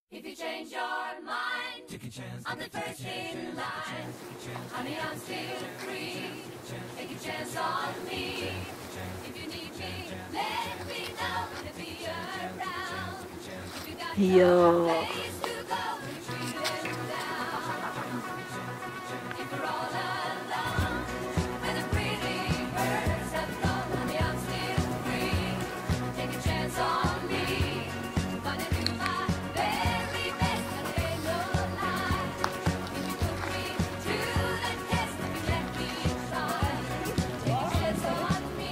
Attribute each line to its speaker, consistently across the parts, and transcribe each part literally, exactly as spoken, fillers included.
Speaker 1: If you change your mind, take a chance. I'm the first in line. Honey, I'm still free. Take a chance on me. If you need me, let me know. I'll be around. If you got no place to go, treat them down. If you're all alone, when the pretty birds have flown, honey, I'm still free. Take a chance on me. Gonna do my very best, and it ain't no lie. If you put me to the test, if you let me try, take a chance on me.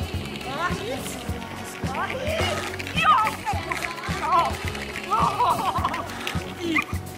Speaker 1: Take a chance on me.